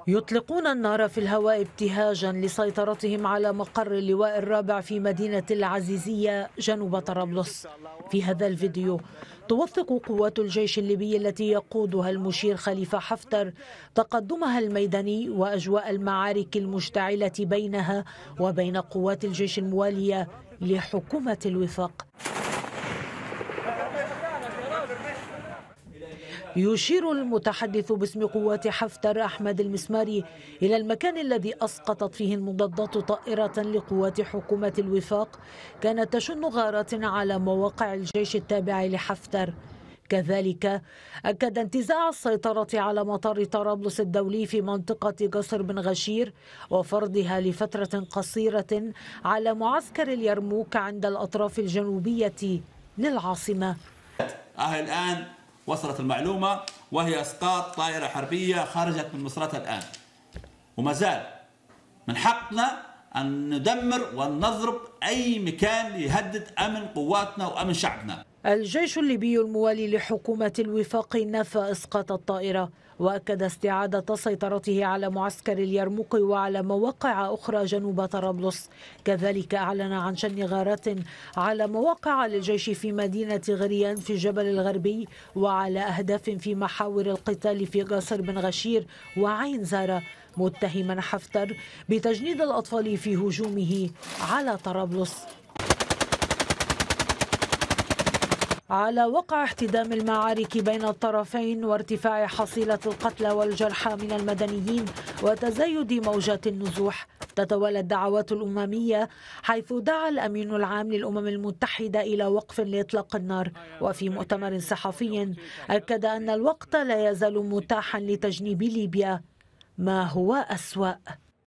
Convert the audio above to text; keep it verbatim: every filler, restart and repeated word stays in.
يطلقون النار في الهواء ابتهاجا لسيطرتهم على مقر اللواء الرابع في مدينة العزيزية جنوب طرابلس. في هذا الفيديو توثق قوات الجيش الليبي التي يقودها المشير خليفة حفتر تقدمها الميداني وأجواء المعارك المشتعلة بينها وبين قوات الجيش الموالية لحكومة الوفاق. يشير المتحدث باسم قوات حفتر أحمد المسماري إلى المكان الذي أسقطت فيه المضادات طائرة لقوات حكومة الوفاق كانت تشن غارات على مواقع الجيش التابع لحفتر. كذلك أكد انتزاع السيطرة على مطار طرابلس الدولي في منطقة قصر بن غشير وفرضها لفترة قصيرة على معسكر اليرموك عند الأطراف الجنوبية للعاصمة. الآن وصلت المعلومة وهي اسقاط طائرة حربية خرجت من مصراتها الآن، وما زال من حقنا أن ندمر ونضرب أي مكان يهدد أمن قواتنا وأمن شعبنا. الجيش الليبي الموالي لحكومة الوفاق نفى إسقاط الطائرة وأكد استعادة سيطرته على معسكر اليرموك وعلى مواقع أخرى جنوب طرابلس. كذلك أعلن عن شن غارات على مواقع للجيش في مدينة غريان في الجبل الغربي وعلى أهداف في محاور القتال في قصر بن غشير وعين زارة، متهما حفتر بتجنيد الأطفال في هجومه على طرابلس. على وقع احتدام المعارك بين الطرفين وارتفاع حصيلة القتلى والجرحى من المدنيين وتزايد موجات النزوح، تتوالى الدعوات الأممية حيث دعا الأمين العام للأمم المتحدة إلى وقف لإطلاق النار. وفي مؤتمر صحفي أكد أن الوقت لا يزال متاحا لتجنيب ليبيا ما هو أسوأ.